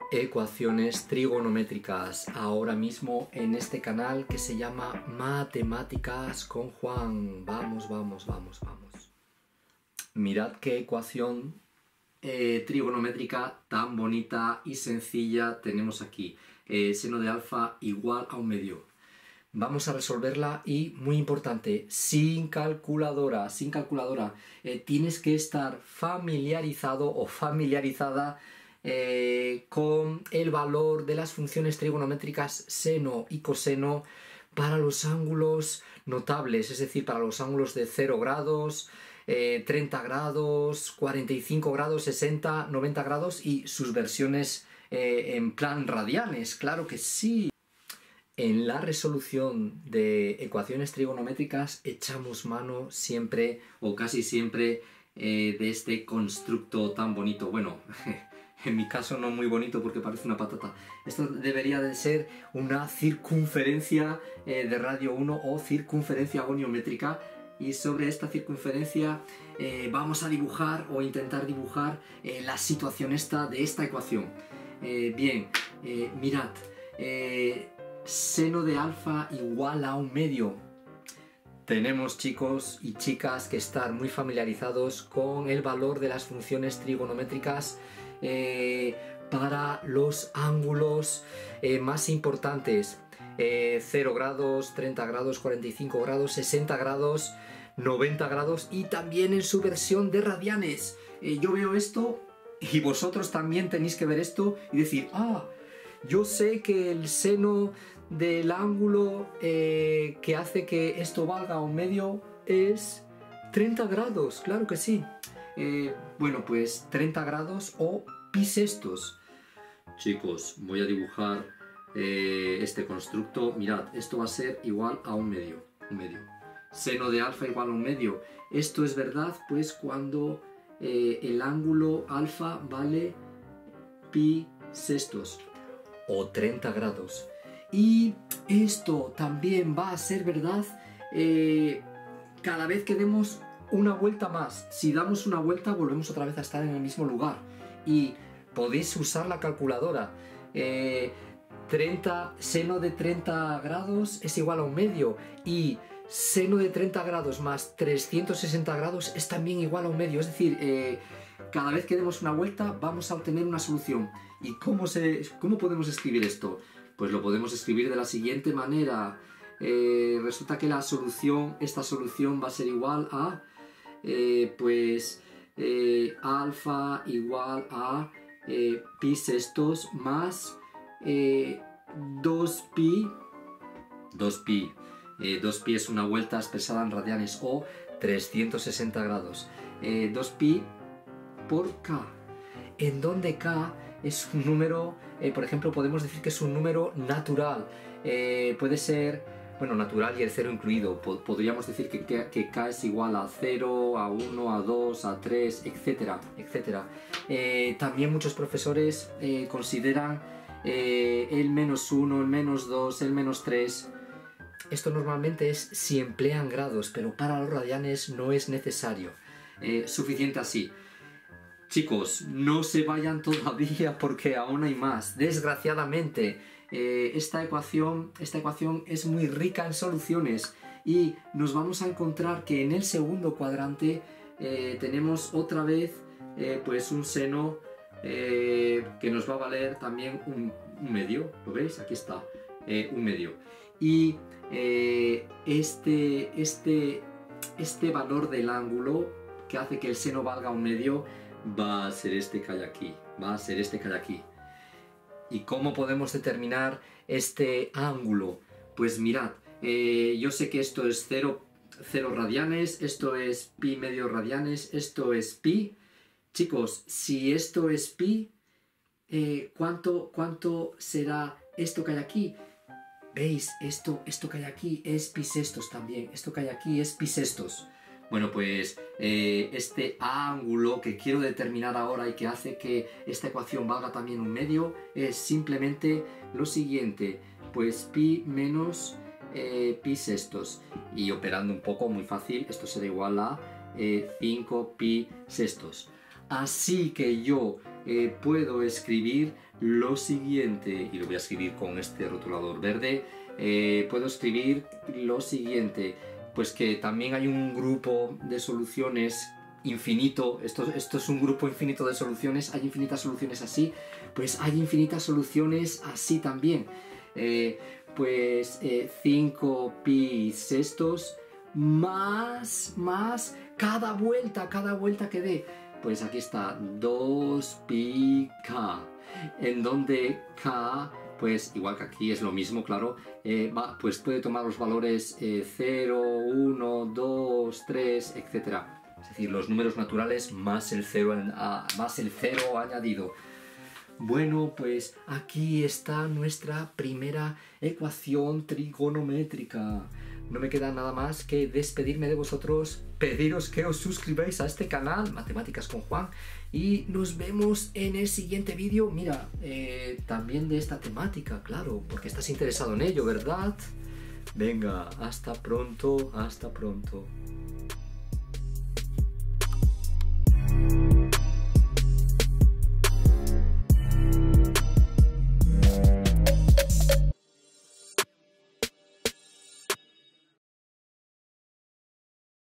Ecuaciones trigonométricas, ahora mismo en este canal que se llama Matemáticas con Juan. Vamos. Mirad qué ecuación trigonométrica tan bonita y sencilla tenemos aquí. Seno de alfa igual a 1/2. Vamos a resolverla y, muy importante, sin calculadora. Tienes que estar familiarizado o familiarizada con el valor de las funciones trigonométricas seno y coseno para los ángulos notables, es decir, para los ángulos de 0 grados, 30 grados, 45 grados, 60, 90 grados y sus versiones en plan radianes, claro que sí. En la resolución de ecuaciones trigonométricas echamos mano siempre o casi siempre de este constructo tan bonito. Bueno, en mi caso no muy bonito porque parece una patata. Esto debería de ser una circunferencia de radio 1 o circunferencia goniométrica. Y sobre esta circunferencia vamos a dibujar o intentar dibujar la situación de esta ecuación. Mirad. Seno de alfa igual a 1/2. Tenemos, chicos y chicas, que estar muy familiarizados con el valor de las funciones trigonométricas para los ángulos más importantes. 0 grados, 30 grados, 45 grados, 60 grados, 90 grados y también en su versión de radianes. Yo veo esto y vosotros también tenéis que ver esto y decir, yo sé que el seno del ángulo que hace que esto valga 1/2 es 30 grados, claro que sí. Bueno, pues 30 grados o pi sextos. Chicos, voy a dibujar este constructo. Mirad, esto va a ser igual a 1/2. Seno de alfa igual a 1/2. Esto es verdad, pues cuando el ángulo alfa vale pi sextos o 30 grados. Y esto también va a ser verdad cada vez que demos una vuelta más. Si damos una vuelta volvemos otra vez a estar en el mismo lugar. Y podéis usar la calculadora. Seno de 30 grados es igual a 1/2. Y seno de 30 grados más 360 grados es también igual a 1/2. Es decir, cada vez que demos una vuelta vamos a obtener una solución. ¿Y cómo podemos escribir esto? Pues lo podemos escribir de la siguiente manera. Resulta que esta solución va a ser igual a alfa igual a pi sextos más 2pi. 2pi es una vuelta expresada en radianes o 360 grados. 2pi por k, en donde k es un número, por ejemplo, podemos decir que es un número natural. Puede ser, bueno, natural y el 0 incluido. Podríamos decir que k es igual a 0, a 1, a 2, a 3, etcétera. También muchos profesores consideran el -1, el -2, el -3. Esto normalmente es si emplean grados, pero para los radianes no es necesario. Suficiente así. Chicos, no se vayan todavía porque aún hay más. Desgraciadamente, esta ecuación es muy rica en soluciones y nos vamos a encontrar que en el segundo cuadrante tenemos otra vez pues un seno que nos va a valer también 1/2. ¿Lo veis? Aquí está, 1/2. Y este valor del ángulo que hace que el seno valga 1/2 va a ser este que hay aquí. ¿Y cómo podemos determinar este ángulo? Pues mirad, yo sé que esto es 0 radianes, esto es pi medio radianes, esto es pi. Chicos, si esto es pi, ¿cuánto será esto que hay aquí? ¿Veis? Esto que hay aquí es pi sextos también. Esto que hay aquí es pi sextos. Bueno, pues este ángulo que quiero determinar ahora y que hace que esta ecuación valga también 1/2 es simplemente lo siguiente. Pues pi menos pi sextos. Y operando un poco, muy fácil, esto será igual a 5 pi sextos. Así que yo puedo escribir lo siguiente, y lo voy a escribir con este rotulador verde. Puedo escribir lo siguiente, pues que también hay un grupo de soluciones infinito. Esto es un grupo infinito de soluciones. Hay infinitas soluciones así, pues hay infinitas soluciones así también. 5 pi sextos más cada vuelta que dé, pues aquí está 2 pi k, en donde k, pues igual que aquí es lo mismo, claro, pues puede tomar los valores 0, 1, 2, 3, etc. Es decir, los números naturales más el 0 añadido. Bueno, pues aquí está nuestra primera ecuación trigonométrica. No me queda nada más que despedirme de vosotros, pediros que os suscribáis a este canal, Matemáticas con Juan, y nos vemos en el siguiente vídeo. Mira, también de esta temática, claro, porque estás interesado en ello, ¿verdad? Venga, hasta pronto, hasta pronto.